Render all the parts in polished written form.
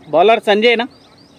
Bowler Sanjay ना.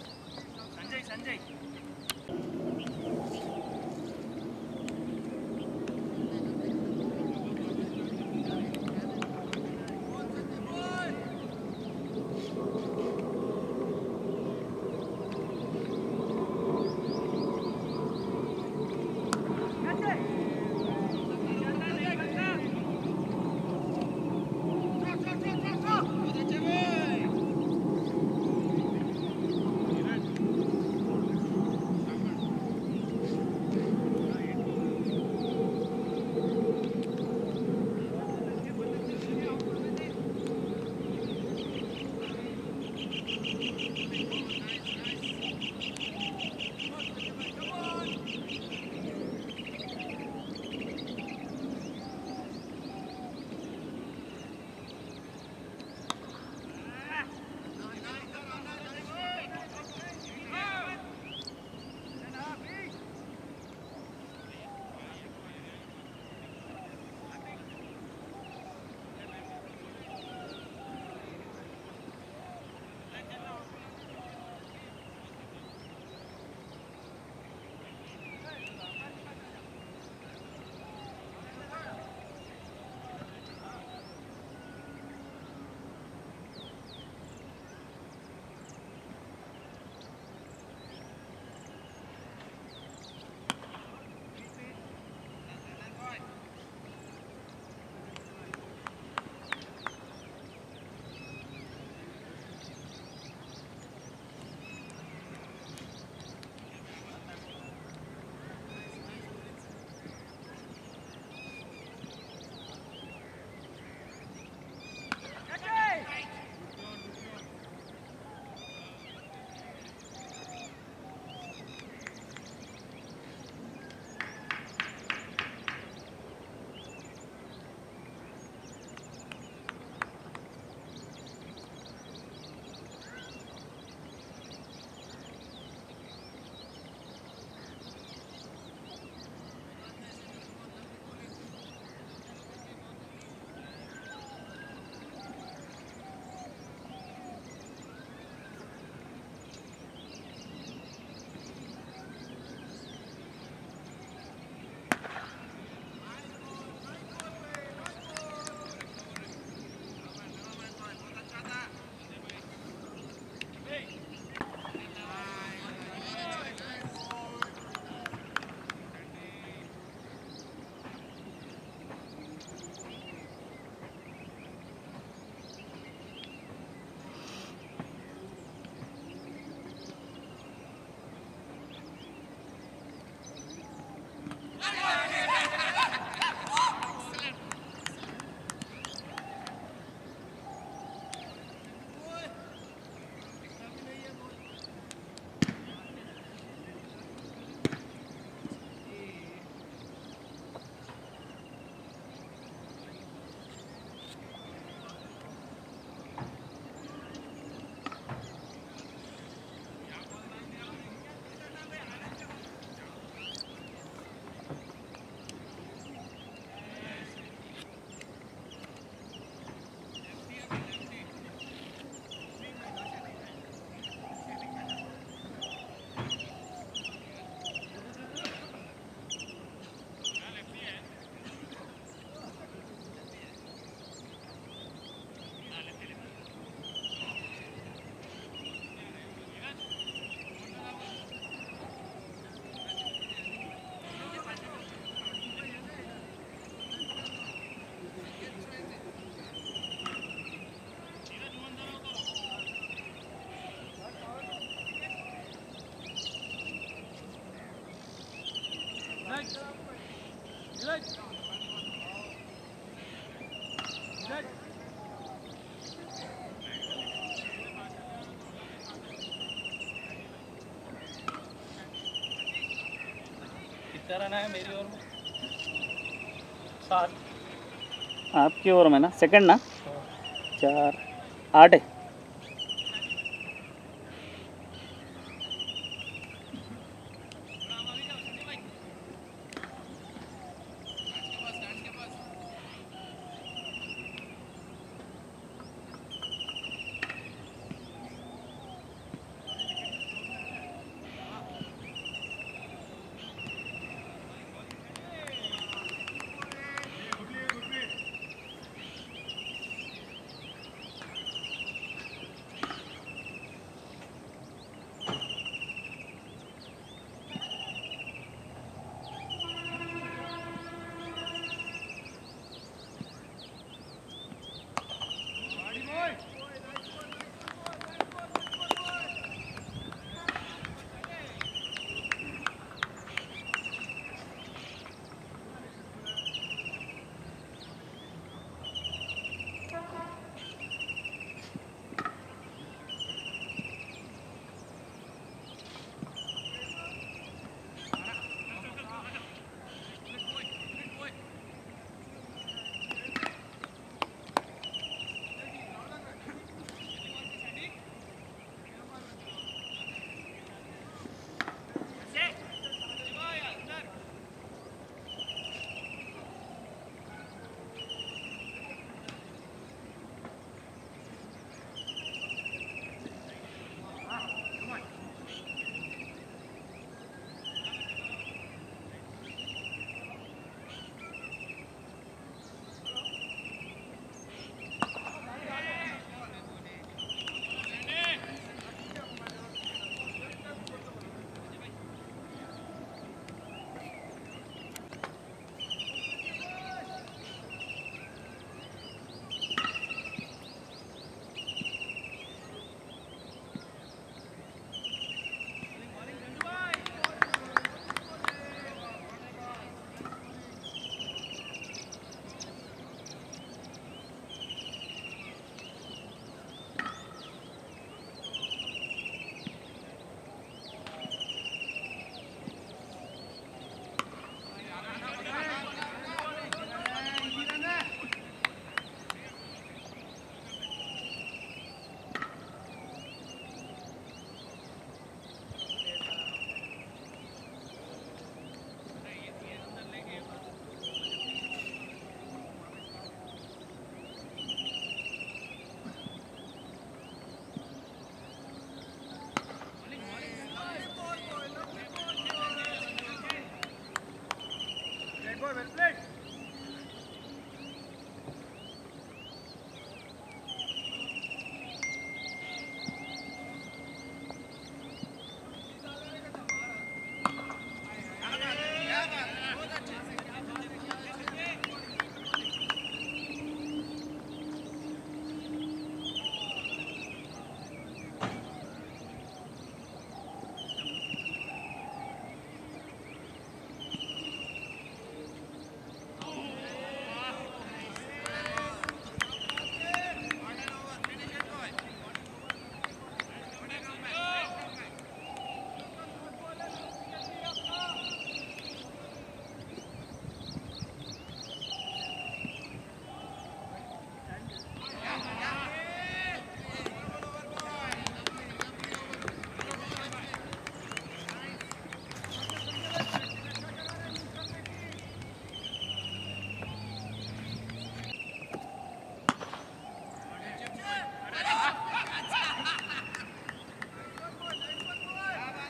कितना run है मेरी ओवर में? 7। आपकी ओवर में ना सेकंड ना 4 8 है.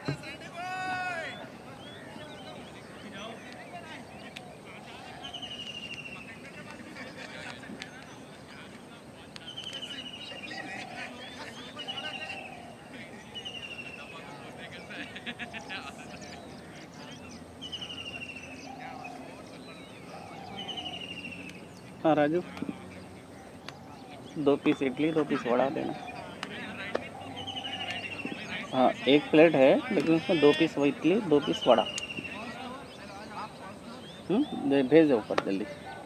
हाँ राजू, 2 पीस इडली 2 पीस वड़ा देना। हाँ 1 प्लेट है लेकिन उसमें 2 पीस इडली 2 पीस वड़ा। भेज दो ऊपर जल्दी।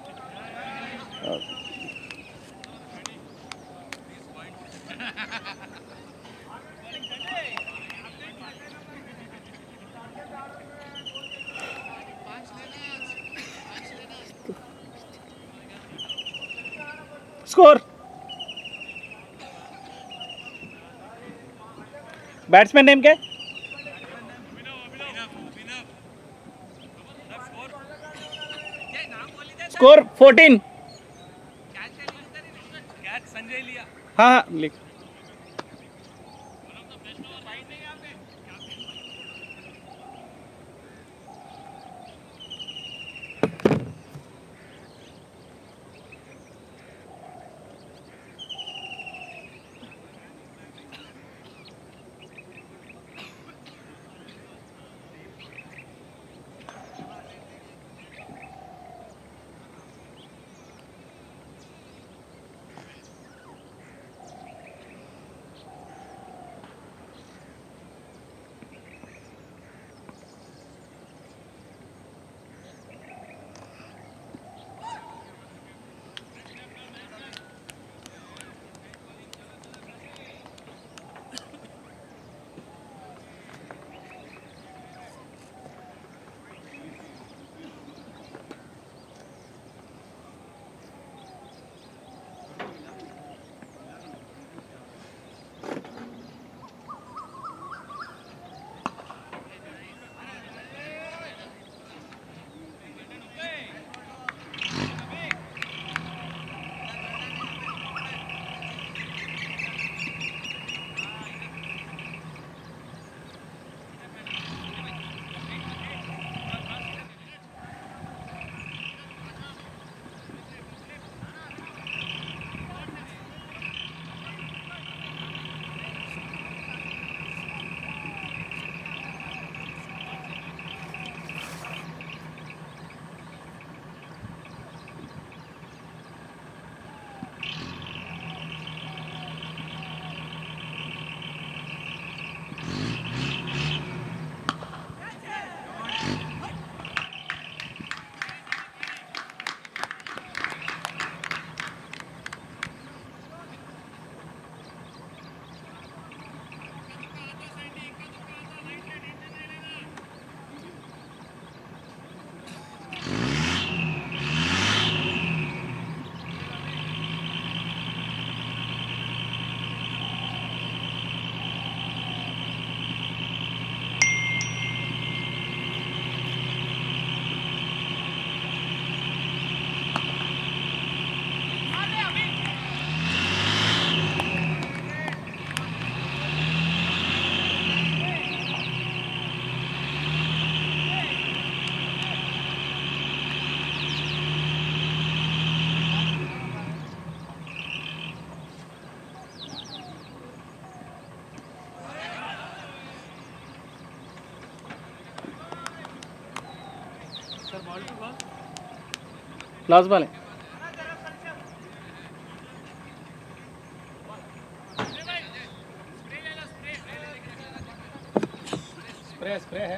स्कोर। बैट्समैन नेम क्या है? स्कोर 14। हाँ हाँ लिख। लास्ट बॉल है। स्प्रे है।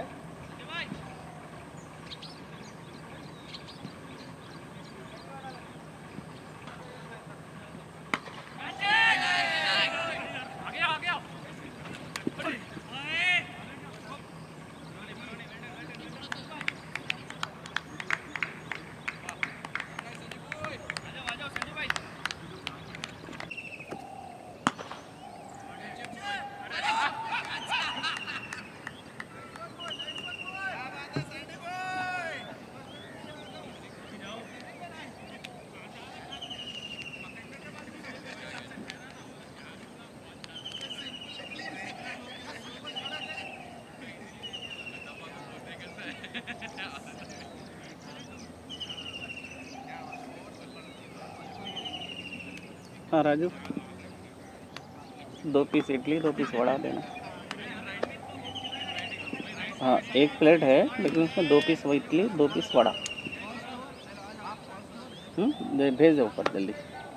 हाँ राजू, 2 पीस इडली 2 पीस वड़ा देना। हाँ 1 प्लेट है लेकिन उसमें 2 पीस इडली 2 पीस वड़ा। भेज दो ऊपर जल्दी।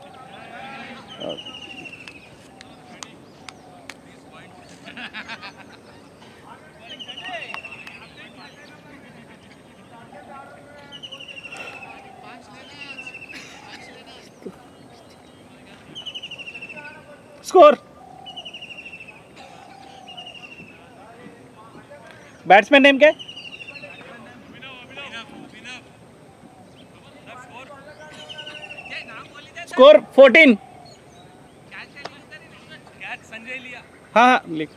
स्कोर, बैट्समैन नेम क्या है? स्कोर 14। हाँ हाँ लिख।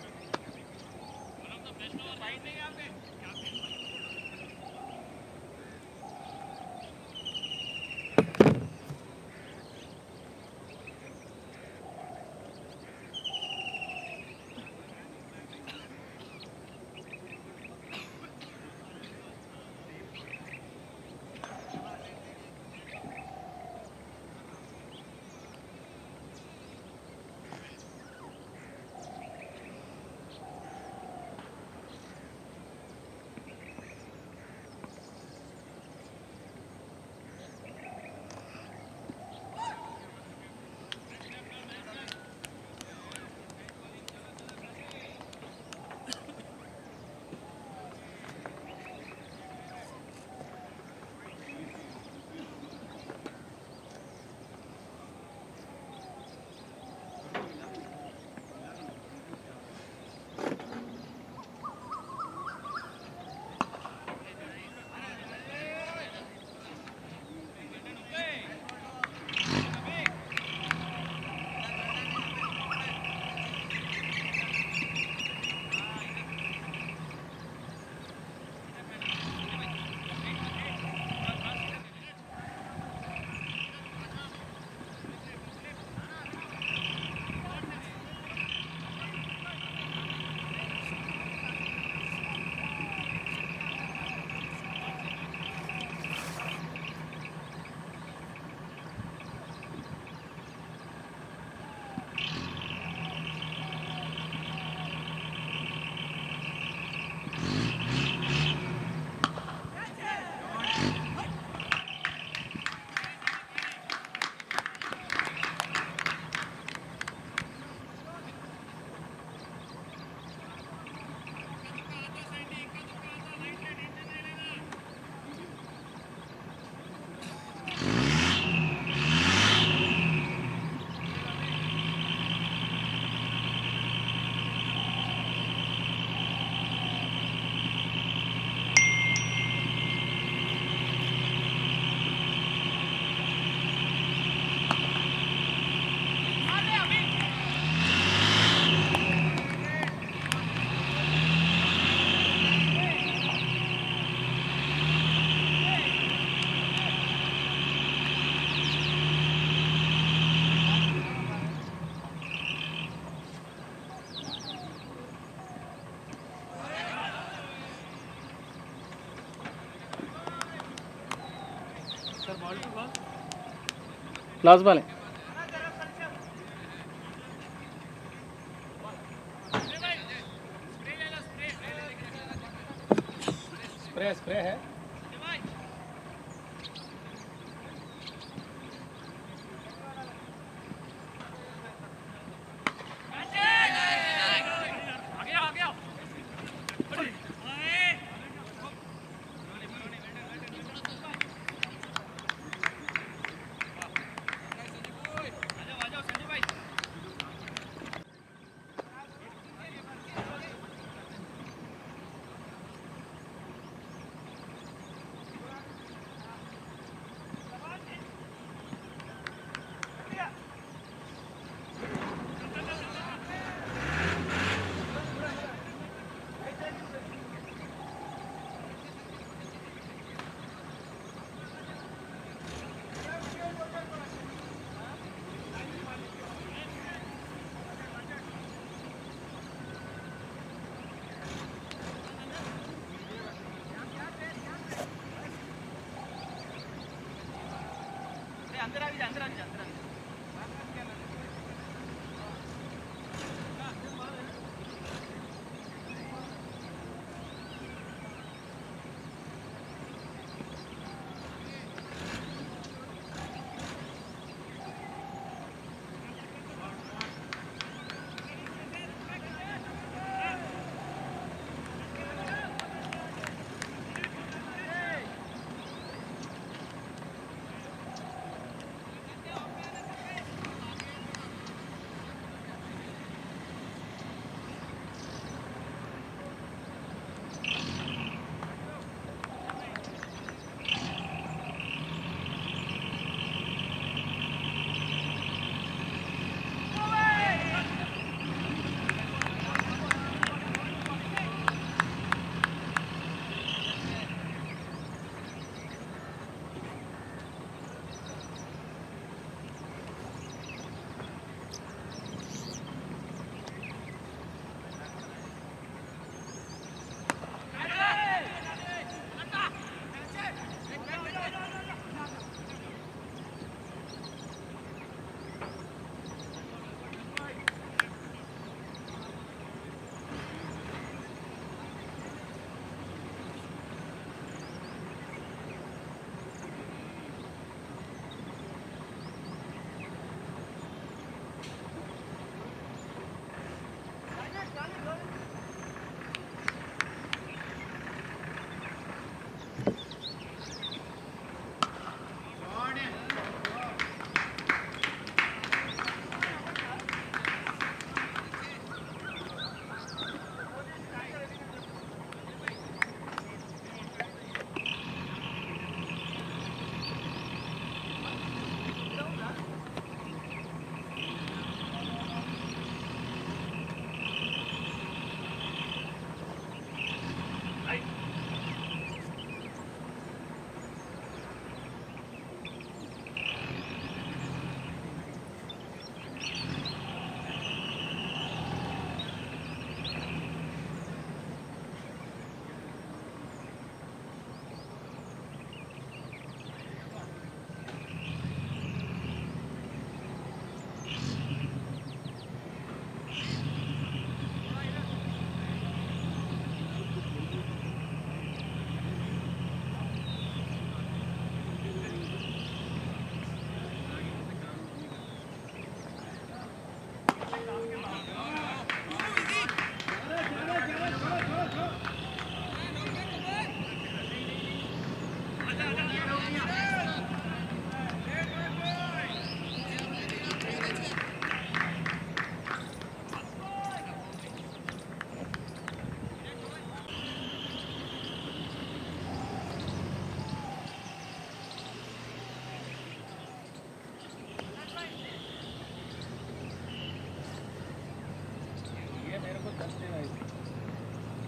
लास्ट बॉल है। स्प्रे है। अंदर आ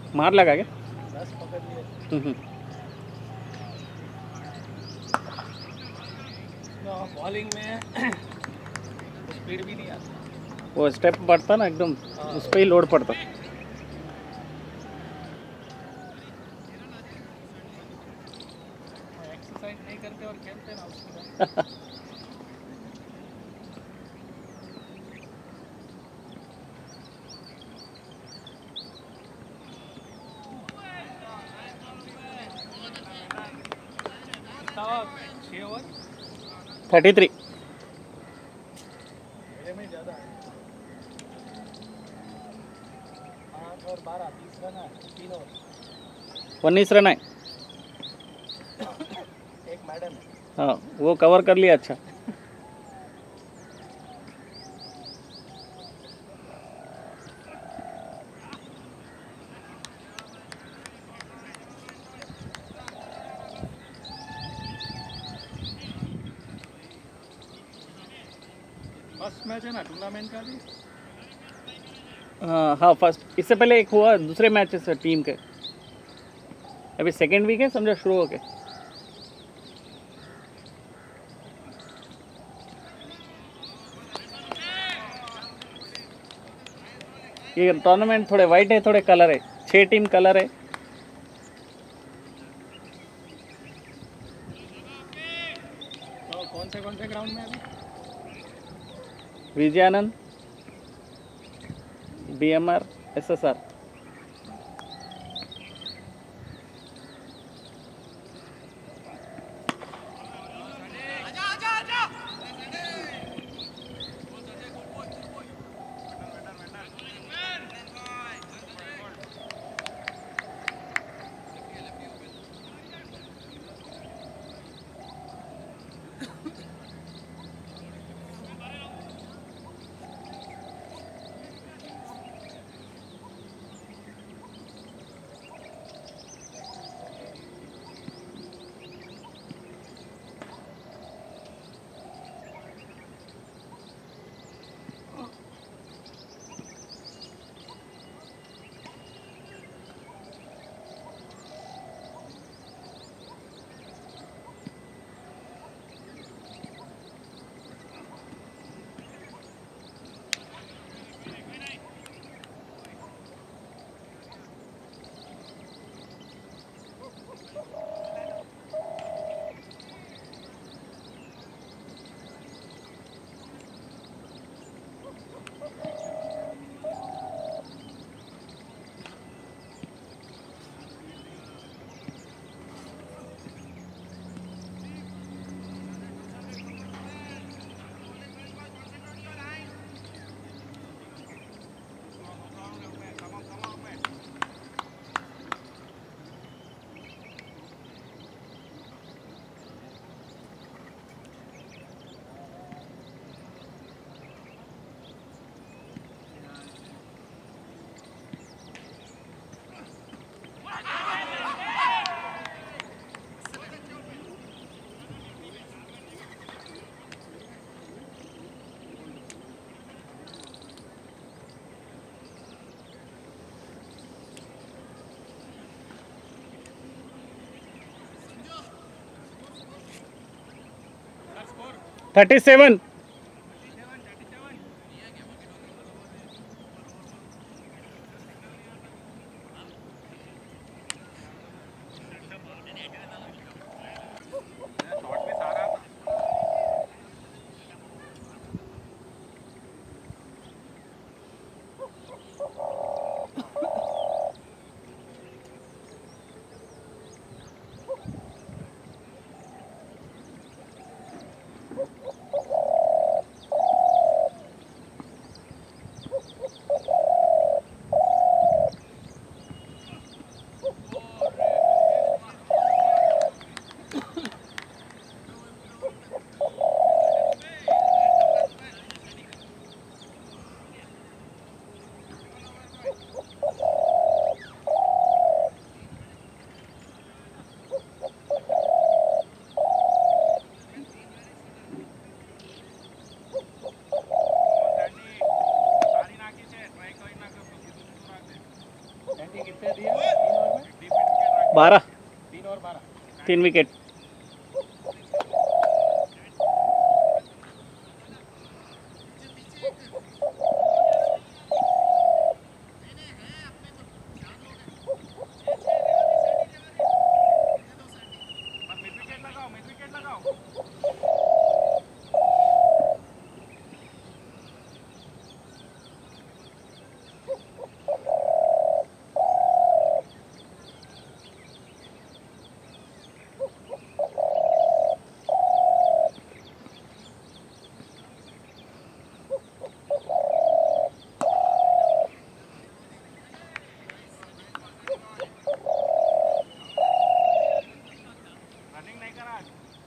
मार लगा क्या? 10 पकड़ लिए। बॉलिंग में स्पीड भी नहीं आता, वो स्टेप बढ़ता ना एकदम, उस पर ही लोड पड़ता। एक्सरसाइज नहीं करते और खेलते ना उसकी बात। कितना 6 ओवर 33। मेरे में ज़्यादा है। 8 और 12 30 रन है, 3 ओवर। 19 रन है। एक मैडम है। हाँ, वो कवर कर लिया। अच्छा, फर्स्ट मैच है ना टूर्नामेंट का भी। हाँ फर्स्ट, इससे पहले एक हुआ दूसरे मैचेस है टीम के। अभी सेकेंड वीक है समझो शुरू हो के। ये टूर्नामेंट थोड़े वाइट है, थोड़े कलर है, 6 टीम कलर है। तो कौन से ग्राउंड में अभी? Vijayanand, BMR, SSR। Score 37। Shot में सारा कितने दिए? 12 3 और 12 3 विकेट। मिड विकेट लगाओ, मिड विकेट लगाओ। रनिंग नहीं करा।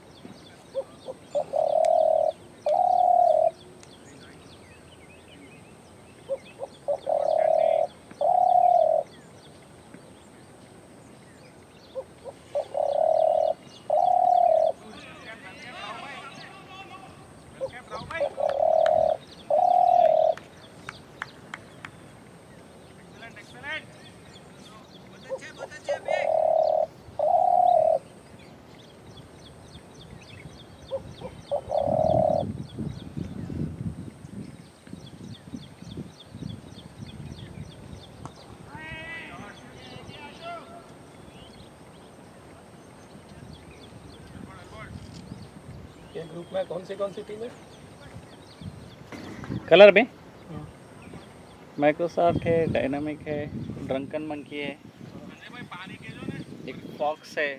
ये ग्रुप में कौन सी टीम है? कलर में माइक्रोसॉफ्ट है, डायनामिक है, ड्रंकन मंकी है, एक फॉक्स है,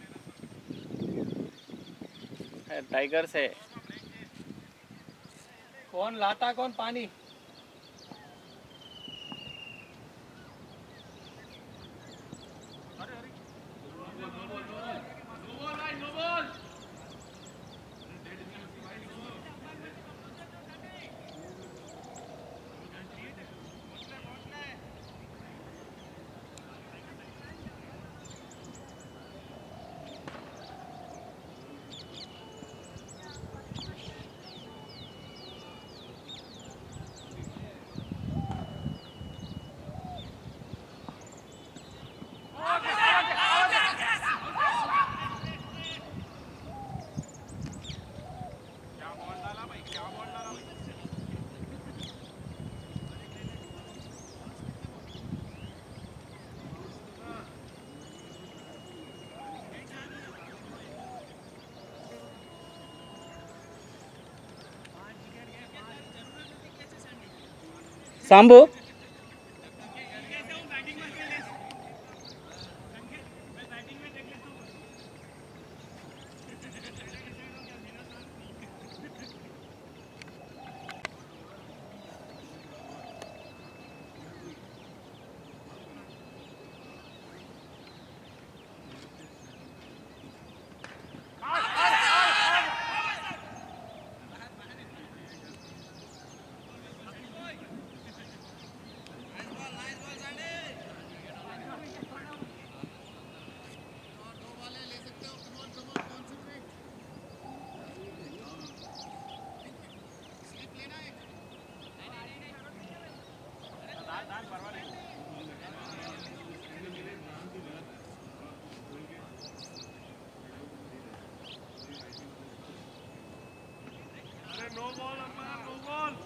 टाइगर्स है। कौन लाता कौन पानी? Sambu no ball umpire, no ball.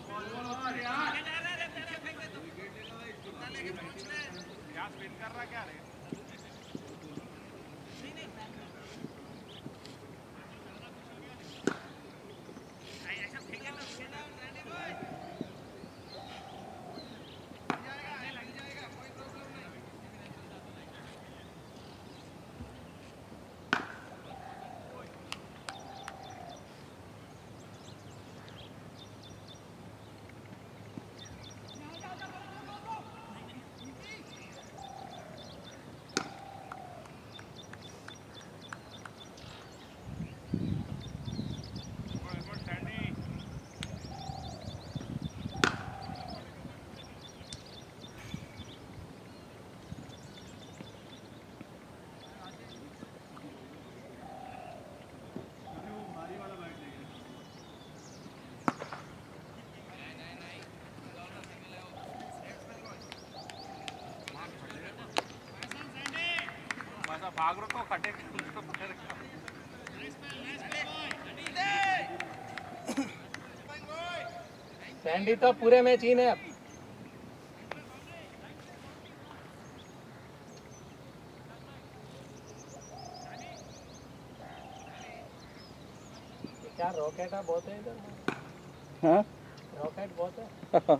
क्या स्पिन कर रहा क्या रे? भाग रखो खटे उसको पकड़ रखो सैंडी तो पूरे मैच ही है अब क्या रॉकेट है बहुत है इधर हाँ रॉकेट बहुत है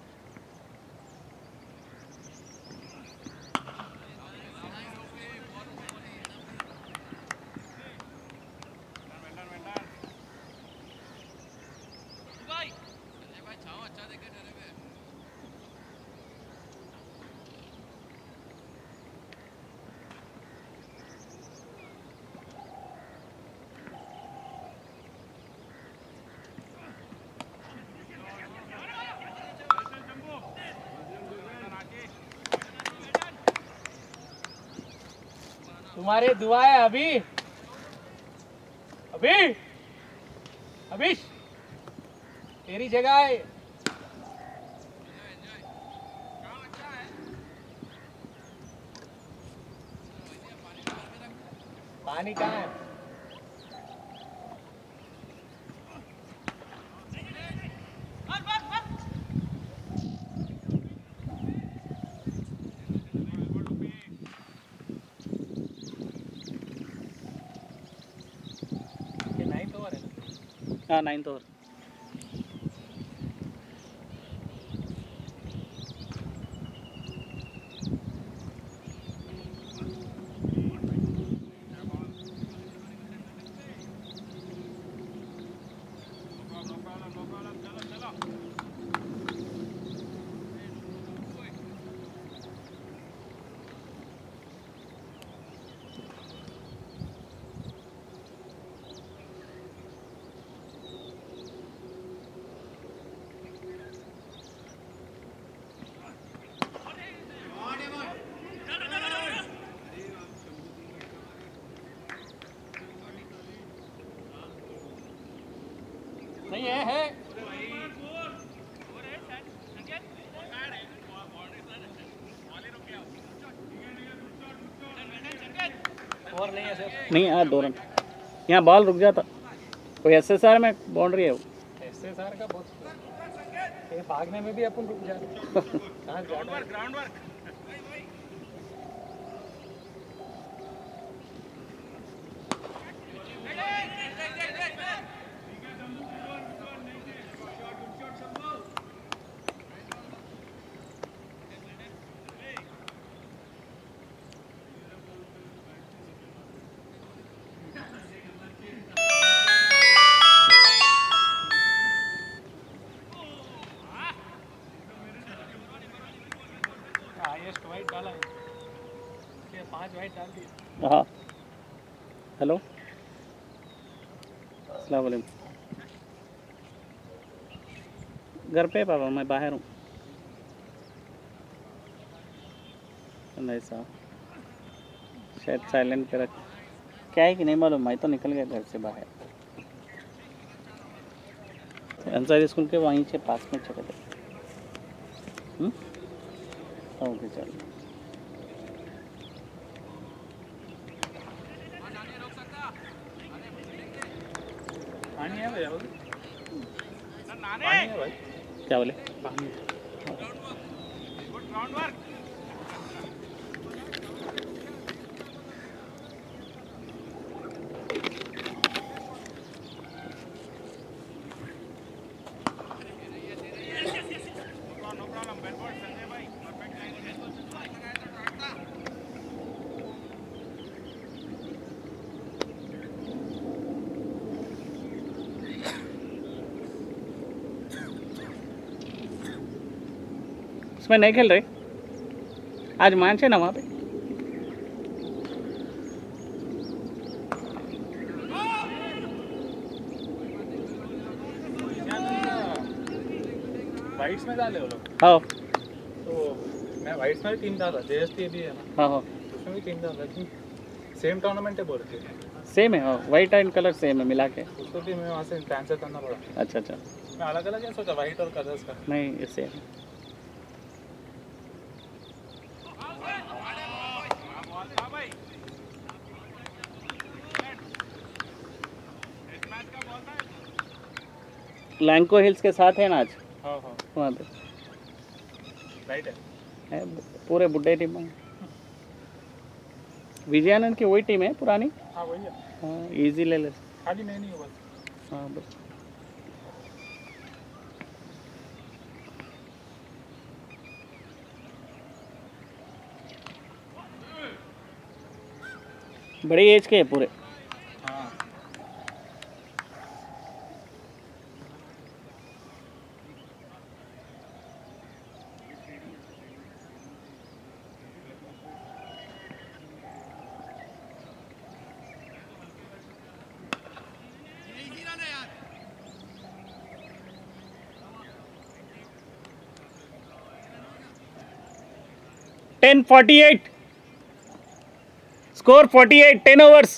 तुम्हारी दुआ है अभी अभी अभी तेरी जगह है पानी कहाँ है हाँ 9th ओवर नहीं है और नहीं है सर नहीं यार 2 रन यहाँ बॉल रुक जाता कोई SSR में बाउंड्री है वो SSR का बहुत ये भागने में भी अपन रुक जाते कहाँ ग्राउंड वर्क हाईएस्ट वाइट डाला है 5 वाइट डाल दिए हाँ हेलो अस्सलाम वालेकुम घर पे पापा मैं बाहर हूँ नहीं साहब शायद साइलेंट पे रख क्या है कि नहीं मालूम मैं तो निकल गया घर से बाहर अंसारी स्कूल के वहीं से पास में चले गए ओके चलो पानी है भैया पानी है भाई क्या बोले पानी ग्राउंड वर्क उसमें नहीं खेल रहे आज मैच है ना वहाँ पे वाइट्स में डाले वो लोग हाँ तो मैं वाइट्स में भी टीम डाला JST भी है ना हाँ हाँ उसमें भी टीम डाला लेकिन सेम टूर्नामेंट है बोल रहे थे सेम है हाँ वाइट एंड कलर सेम है मिला के उसको भी मैं वहाँ से ट्रांसफर करना पड़ा अच्छा अच्छा मैं अलग अलग है सोचा वाइट और कलर्स का नहीं ये सेम लैंको हिल्स के साथ है ना आज हाँ हाँ वहाँ पे राइट है। है पूरे बुड्ढे टीम में। विजयानंद की वही टीम है पुरानी। हाँ वही है, हाँ इजी ले ले। खाली नहीं हो बस। हाँ बस बड़ी एज के है पूरे। हाँ ten 48 score 48 10 overs.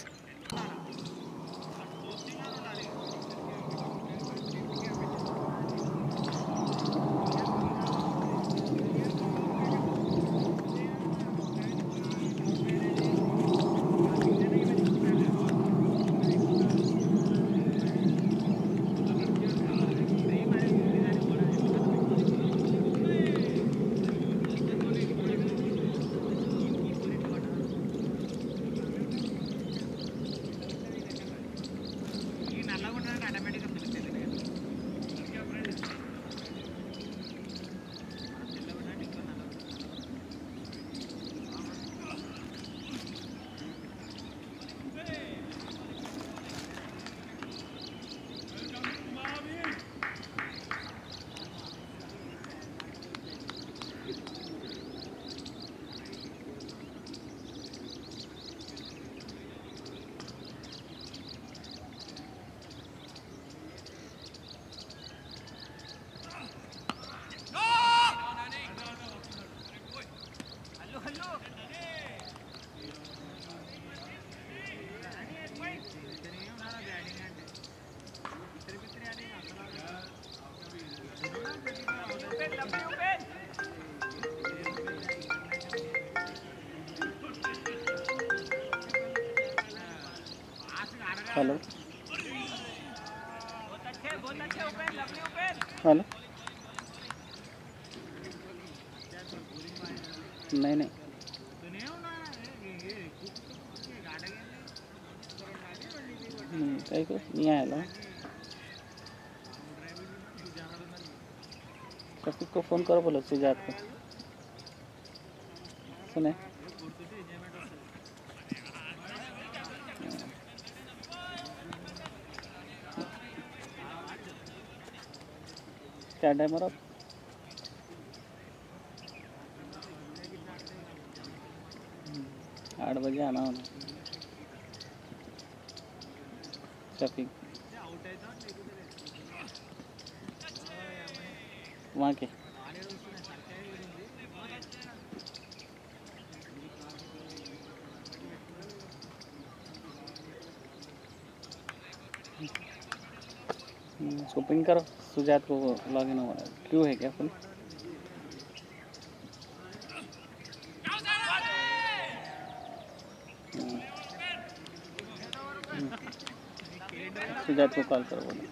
Hello hello नहीं नहीं कहीं को नहीं आया ना। शफीक को फ़ोन करो बोलो सुजात को। सुने क्या टाइम हो रहा 8 बजे आना होना। शफीक वहाँ के उसको पिंग करो सुजात को लॉगिन हो रहा है। क्यों है क्या फुल सुजात को कॉल करो बोलो।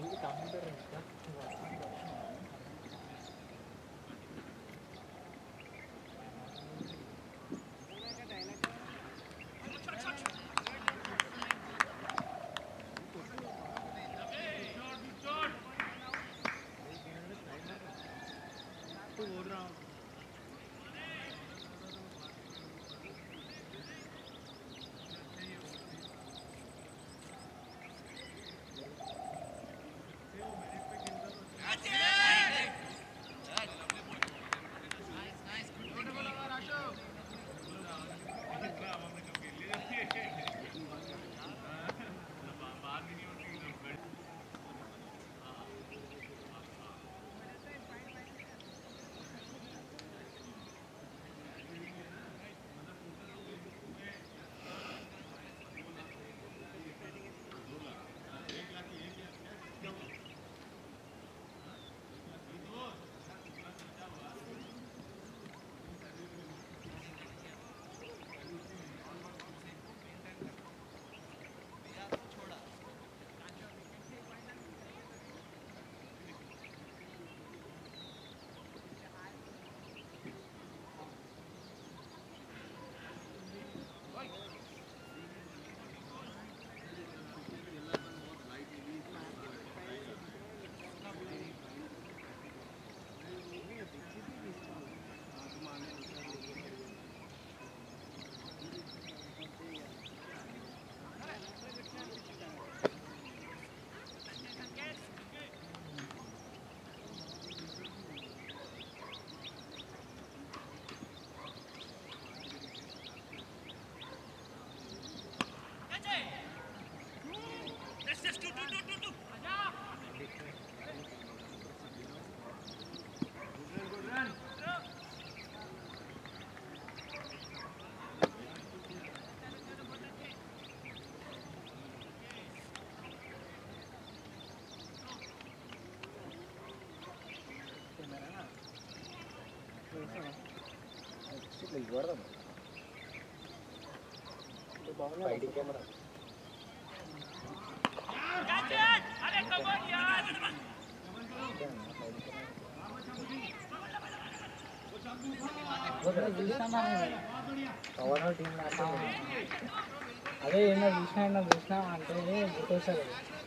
అదే ఏమన్నా చూసినా అంటే గుర్తొస్తుంది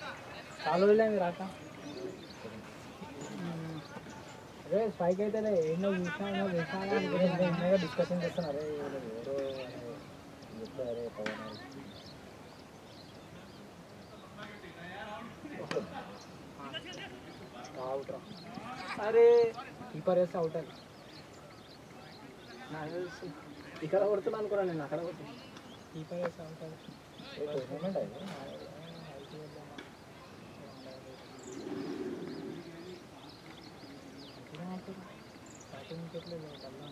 చాలా రోజులైంది రాక అదే స్ట్రైక్ అయితే ఎన్నో చూసినా డిస్కషన్ చేస్తున్నారు అవుట్ అరే కీపర్ వేస్తే అవుట్ అది నాకు తెలిసి ఇక్కడ కొడుతున్నా అనుకున్నా నేను అక్కడ కొట్టి కీపర్ వేస్తే అవుట్ అది టోర్నమెంట్ అది స్టార్టింగ్ పెట్టలేదు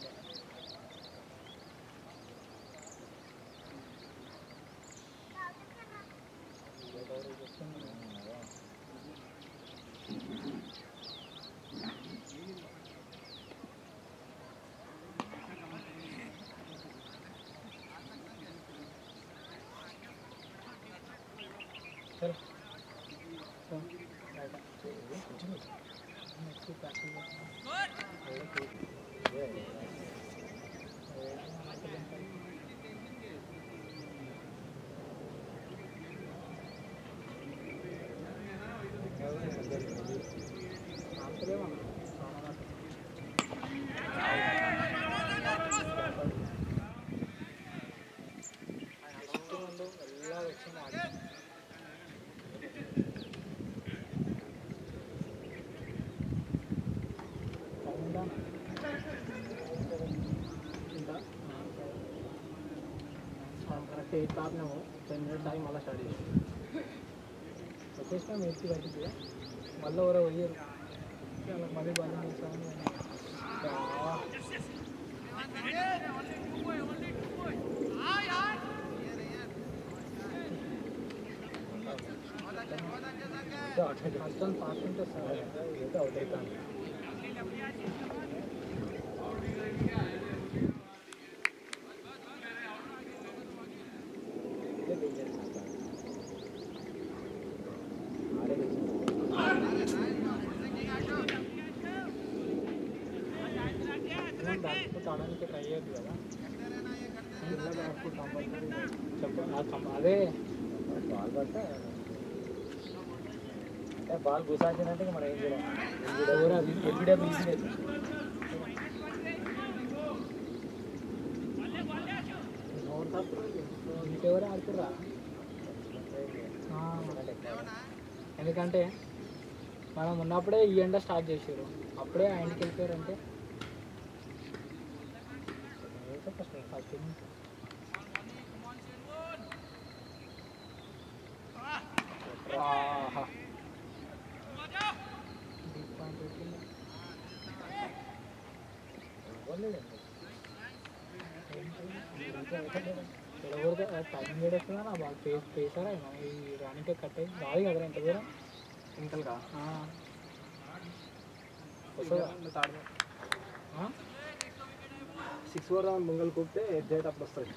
కరెక్ట్ 8 ఆపినాము 10 మినిట్స్ ఆగి మళ్ళీ స్టార్ట్ చేసాం వచ్చేసినా మెచ్చి బయటికి మళ్ళీ ఎవరో పోయారు వాళ్ళకి మళ్ళీ బంద్ చేస్తామని ఫస్ట్ ఫాస్ట్ ఉంటే సార్ ఇదైతే అవుట్ అవుతాను ఆడడానికి ట్రై చేయొద్దు కదా. చెప్పండి అదే బాల్ పడితే అంటే బాల్ గుసాల్సినట్టు మనం ఏం చేయాలి. ఇంకెవరు ఆడుతుర్రా? ఎందుకంటే మనం ఉన్నప్పుడే ఈ ఎండ స్టార్ట్ చేసారు, అప్పుడే ఆ ఇంటికి వెళ్ళిపోయారంటే ఫస్ట్ టైం వేడేస్తుందా నా బాగా పేసారా ఈ రానికే కట్ అయ్యి రాదు కదా ఇంత దూరం ఇంకల్గా వస్తుందా 6 ఓవర్ ముంగల్ కూపితే ఎగ్జాక్ట్ అప్పుడు వస్తుంది.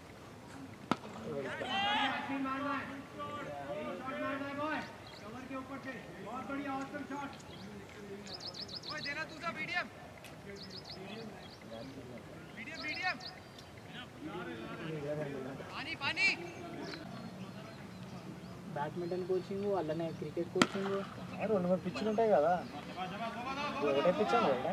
బ్యాడ్మింటన్ కోచింగ్ అలానే క్రికెట్ కోచింగ్ 2-3 పిచ్చులు ఉంటాయి కదా. ఒకటే పిచ్చాను కదా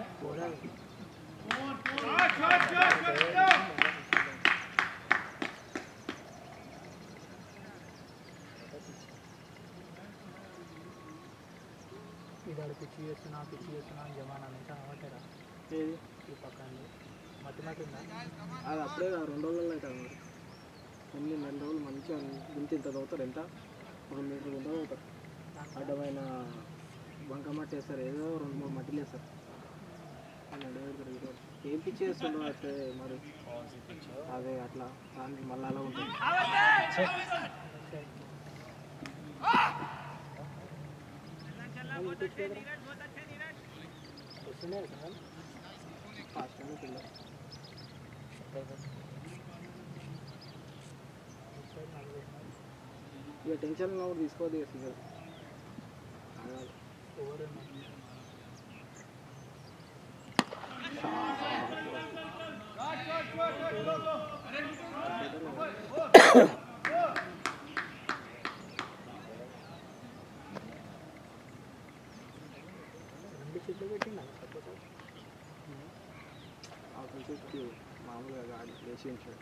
ఇదాడు పిచ్చి చేస్తున్నా జమానా నుంచి అనమాటారా ఏది ఈ పక్కన మట్టి ఉందా అది అప్పుడే 2 రోజుల్లో అవుతుంది. మరి 2 రోజులు మంచిగా గుంచి ఇంత చదువుతారు, ఎంత 2 మీటర్లు గుంత చదువుతారు. అడ్డమైన బంకమట్టి వేస్తారు, ఏదో 2-3 మట్టిలు వేస్తారు. ఏం పిచ్చి చేస్తుండో అయితే మరి అదే అట్లా దానికి మళ్ళీ అలా ఉంటుంది. ఇక టెన్షన్ ఉన్నప్పుడు తీసుకోవద్దు. ఇక ఫిగర్ చెట్లు పెట్టిందా సపోజ్ చెట్టు మామూలుగా గాడి వేసి ఉంచాడు.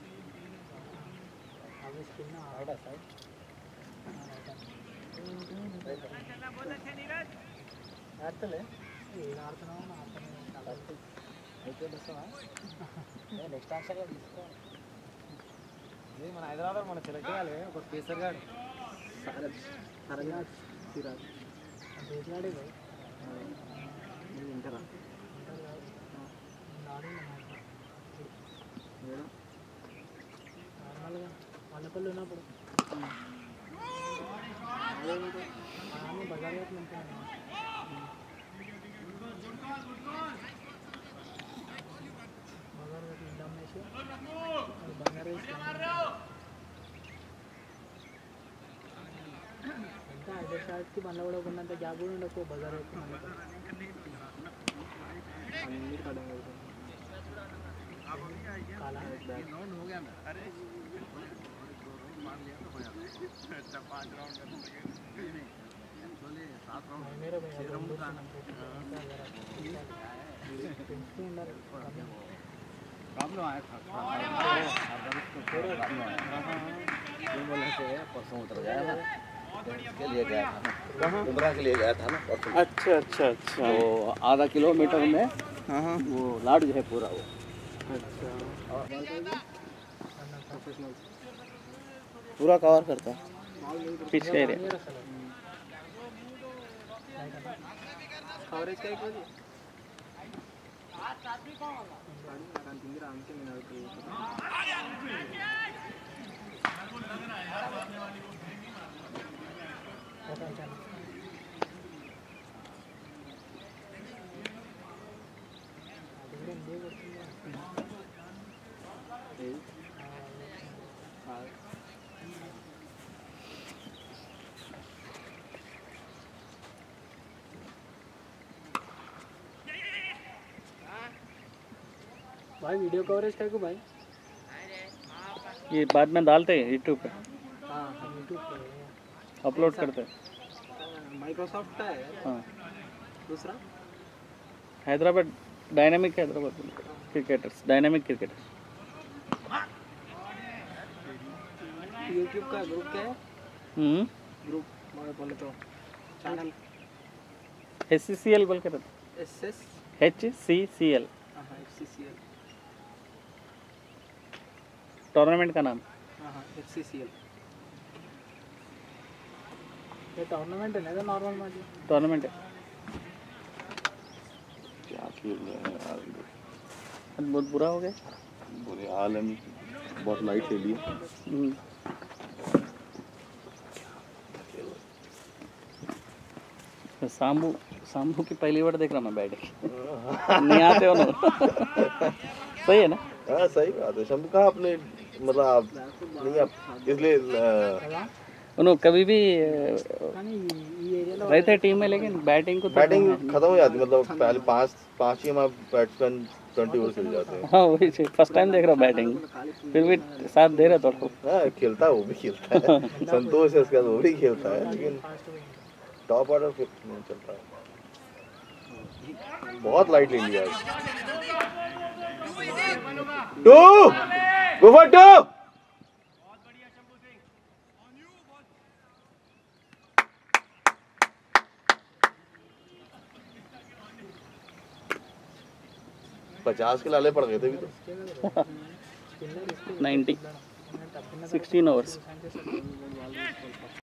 అవి స్కిన్ ఆడా సార్ ఆడతలే ఏం ఆడుతున్నావు అయితే వస్తావా నెక్స్ట్ ఆన్సర్గా తీసుకో. ఇది మన హైదరాబాద్ మనం సెలెక్ట్ చేయాలి. ఒక పేసర్ గాడు సిరాజ్ పేసర్ గాడే వింటారా నార్మల్గా వాళ్ళపల్లి ఉన్నప్పుడు బజార్ వైపు నింపున్నాను. బజార్ వైపు నిండా అమ్మేసి బంగారు ఎంత 5 షాట్కి బండ్ల కూడా ఉన్నంత గ్యాప్ కూడా ఉండకు బజార్ వైపు అన్నిటికీ అడ్డం అవుతుంది. प्रॉब्लम आया था परसों उतर गया था, उसके लिए गया था ना, उमरा के लिए गया था ना परसों। अच्छा अच्छा अच्छा, तो आधा किलोमीटर में वो लाड जो है पूरा वो। अच्छा, पूरा कवर करता पिच का एरिया कवरेज का भाई वीडियो कवरेज कर को भाई। ये बाद में डालते हैं यूट्यूब पे, हाँ यूट्यूब पे अपलोड करते हैं। माइक्रोसॉफ्ट का है। हाँ, दूसरा Hyderabad dynamic, Hyderabad cricketers, dynamic cricketers. YouTube का ग्रुप क्या है? ग्रुप मैं बोले तो चैनल HCCL बोल के रहता, SS HCCL हाँ HCCL टूर्नामेंट का नाम। हाँ HCCL ये टूर्नामेंट है ना नॉर्मल मैच? टूर्नामेंट है। क्या खेल रहे हैं यार, बहुत बुरा हो गया। बुरे हाल है, बहुत लाइट खेली है। साम्बू की पहली बार देख रहा मैं बैटिंग। नहीं आते हो ना। सही है ना? हाँ सही बात है। शंभू कहाँ अपने मतलब आप नहीं, आप इसलिए उन्होंने कभी भी रहते टीम में, लेकिन बैटिंग को बैटिंग खत्म हो जाती, मतलब पहले पाँच ही हमारे बैट्समैन 20 ओवर खेल जाते हैं। हाँ वही फर्स्ट टाइम देख रहा हूँ बैटिंग, फिर भी साथ दे रहा थोड़ा। हाँ खेलता है, वो भी खेलता है। संतोष है उसके बाद, वो भी खेलता है, लेकिन टॉप ऑर्डर फिर नहीं चलता है। बहुत लाइट ले लिया। 2 गो फॉर 2। पचास के लाले पड़ गए थे अभी तो। 90 16 ओवर्स।